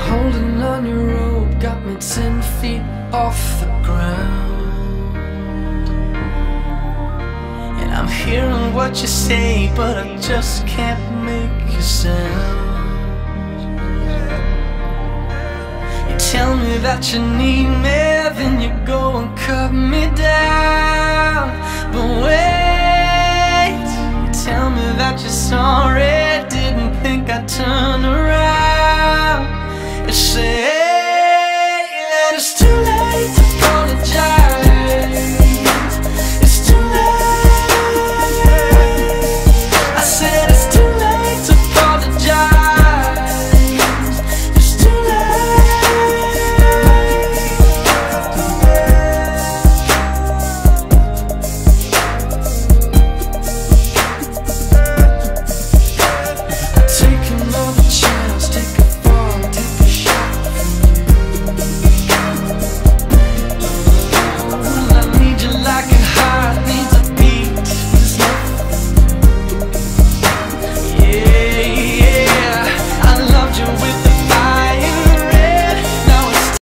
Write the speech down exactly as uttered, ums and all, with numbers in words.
Holding on your rope got me ten feet off the ground, and I'm hearing what you say, but I just can't make a sound. You tell me that you need me, then you go and cut me down. But wait, you tell me that you're sorry,